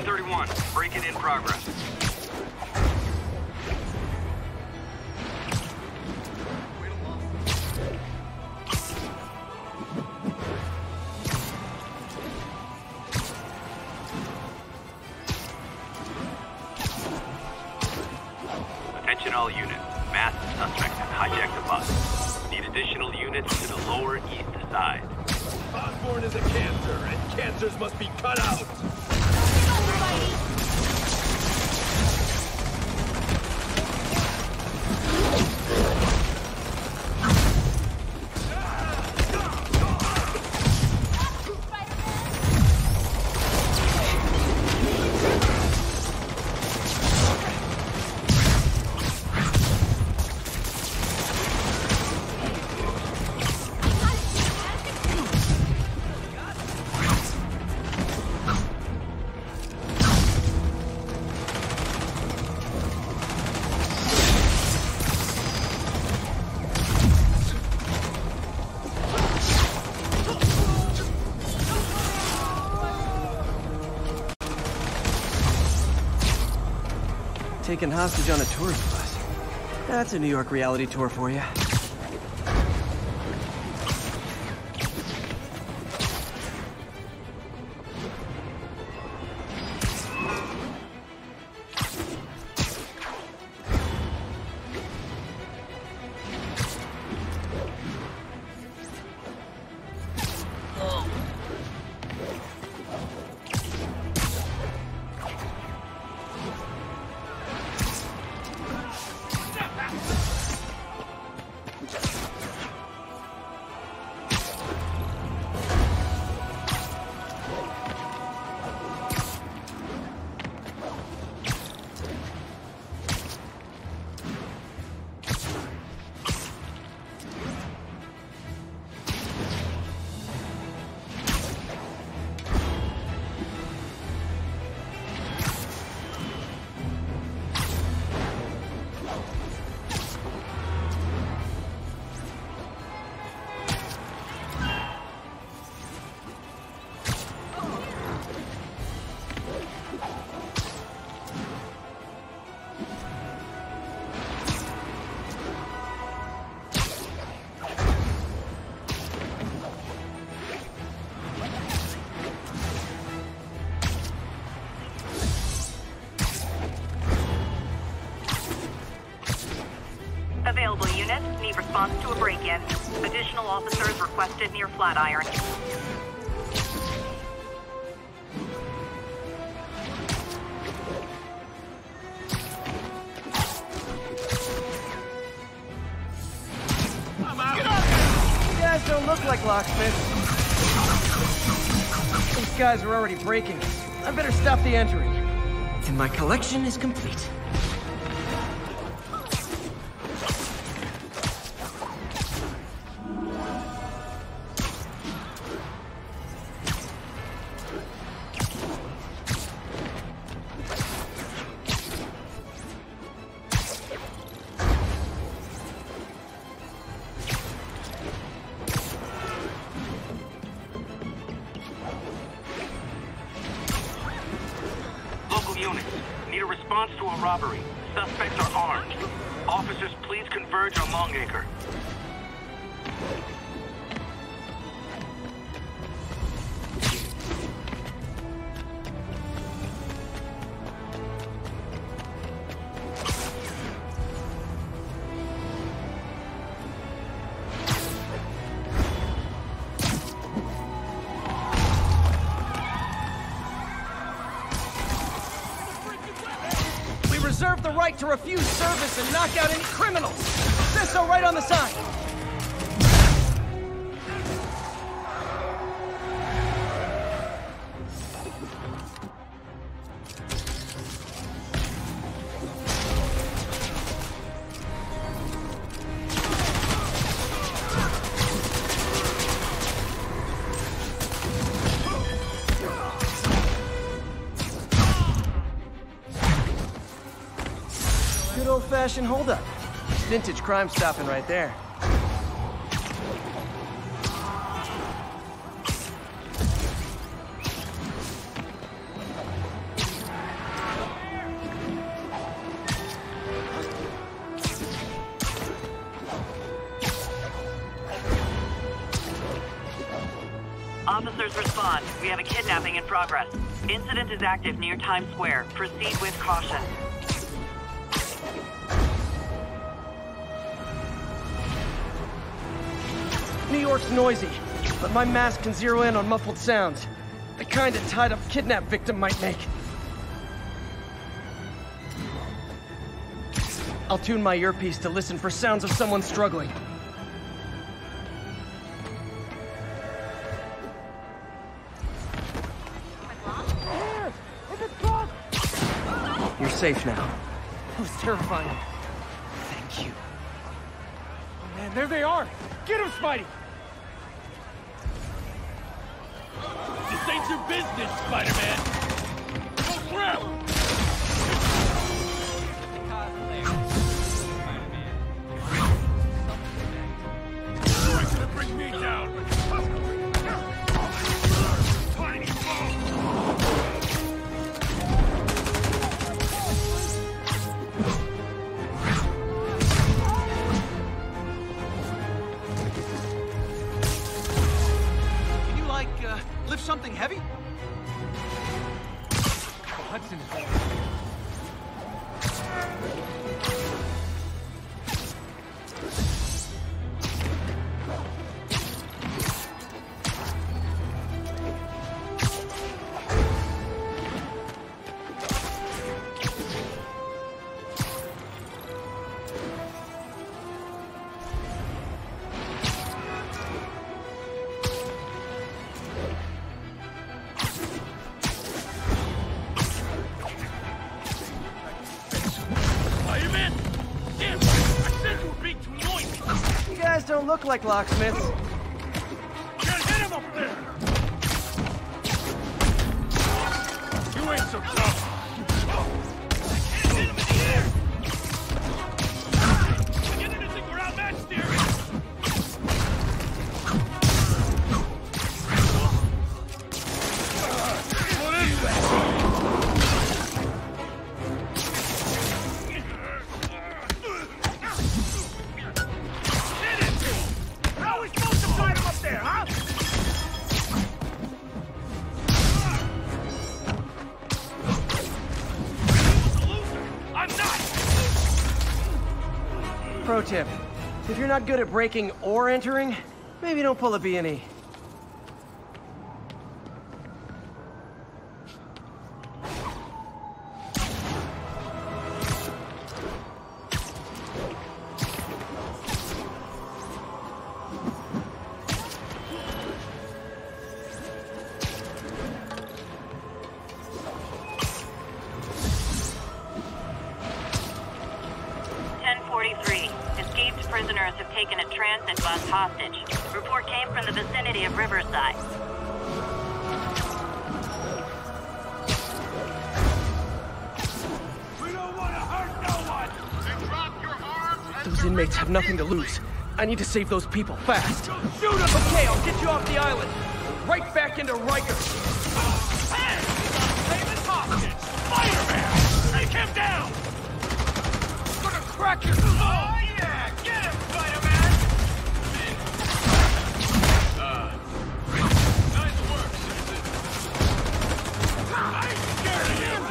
1031, break-in in progress. Attention all units. Masked suspect has hijacked the bus. Need additional units to the lower east side. Osborn is a cancer, and cancers must be cut out! Taken hostage on a tourist bus. That's a New York reality tour for you. Available units need response to a break-in. Additional officers requested near Flatiron. You guys don't look like locksmiths. These guys are already breaking. I better stop the entry. And my collection is complete. Units, need a response to a robbery. Suspects are armed. Officers, please converge on Longacre. Reserve the right to refuse service and knock out any criminals. Says so right on the sign. Good old-fashioned holdup. Vintage crime stopping right there. respond. We have a kidnapping in progress. Incident is active near Times Square. Proceed with caution. New York's noisy, but my mask can zero in on muffled sounds. The kind a tied-up kidnap victim might make. I'll tune my earpiece to listen for sounds of someone struggling. You're safe now. That was terrifying. Thank you. Oh man, there they are! Get him, Spidey! This ain't your business, Spider-Man! Go through! You're gonna bring me down! Tiny foe! Lift something heavy? Hudson is there. Don't look like locksmiths. Get him up there! You ain't so tough. Hit him in the air! Beginning to think we're outmatched here. What is that? Pro tip, if you're not good at breaking or entering, maybe don't pull a B&E. Escaped prisoners have taken a transit bus hostage. Report came from the vicinity of Riverside. We don't want to hurt no one! Then drop your arms and Those inmates have nothing to lose. I need to save those people fast. shoot him! Okay, I'll get you off the island. Right back into Rikers. Hey! David Hopkins! Spider-Man! Take him down! Gonna crack your... Oh, yeah! Get him, Spider-Man! Nice work, Citizen. I'm scared of you!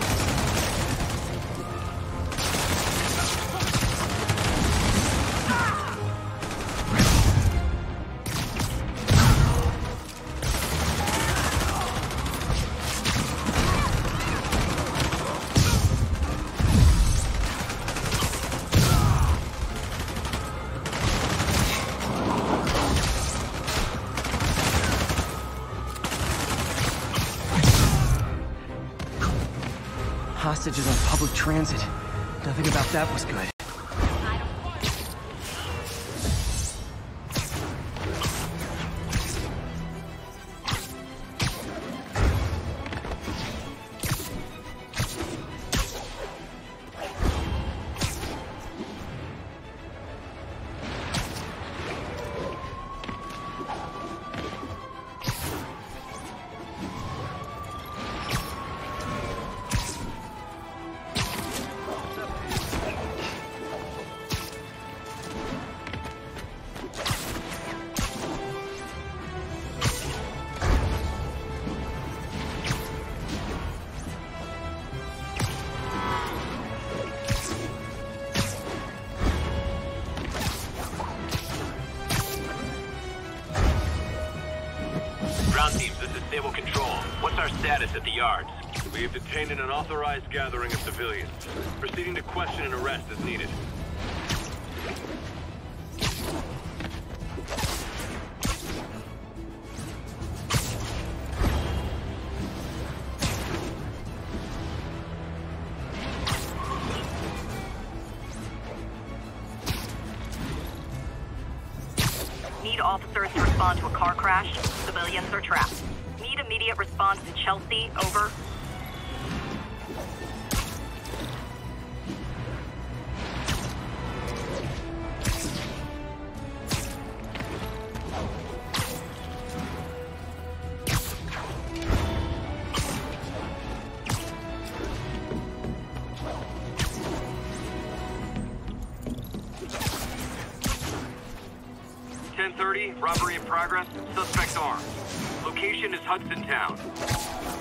Hostages on public transit. Nothing about that was good. status at the yards? We have detained an unauthorized gathering of civilians. Proceeding to question and arrest as needed. Need officers to respond to a car crash. Civilians are trapped. Need immediate response in Chelsea. Over. Robbery in progress. Suspect armed. Location is Hudson Town.